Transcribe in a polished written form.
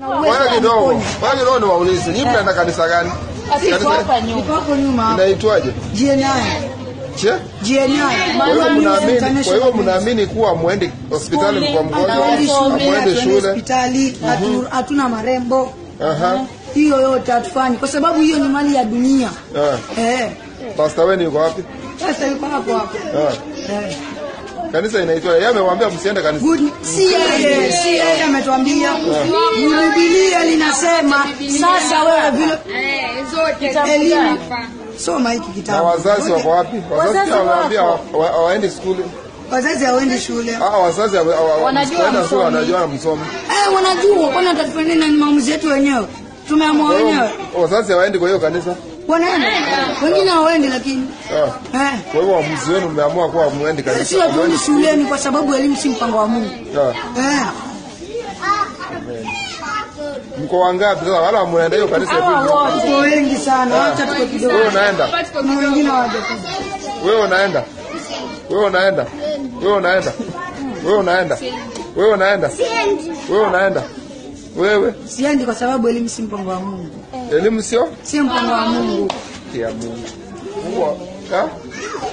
Wewe kidogo waulize, nyinyi mnaenda kanisa gani? Kanisa hapa nyuma. Iko hapo nyuma. Inaitwaje? GNI. Kwa hiyo mnaamini kuwa muende hospitali kwa mgonjwa, muende shule, hospitali, hatuna marembo. Hiyo yote hatufanyi kwa sababu hiyo ni mali ya dunia. Pastor wewe yuko wapi? Pastor yuko hapo. Kanisa inaitwa, yeye amewaambia msiende kanisa. Si yeye ametuambia. Biblia linasema sasa wewe vile zote elimu. Soma hiki kitabu. Na wazazi wako wapi? Wazazi wanawaambia waende shule. Wazazi hawaendi shule. Wazazi wanajua shule, wanajua msomo. Wanajua, kwani atatufanyia nini? Maamuzi yetu wenyewe. Tumeamua wenyewe. Wazazi hawaendi kwa hiyo kanisa. Wanaenda. Wengine hawaendi lakini. Kwa hiyo waamuzi wenu mmeamua kuwa muende kanisa. Sio tu shuleni kwa sababu elimu si mpango wa Mungu. Mko wangapi sasa wala munaenda hiyo kanisa hivi? Tuko wengi sana, acha tuko kidogo. Wewe unaenda? Na wengine hawajakuja. Wewe unaenda? Wewe unaenda? Wewe unaenda? Wewe unaenda? Wewe unaenda? Wewe unaenda? Wewe? Siendi kwa sababu elimu si mpango wa Mungu. Elimu sio? Si mpango wa Mungu. Ya Mungu.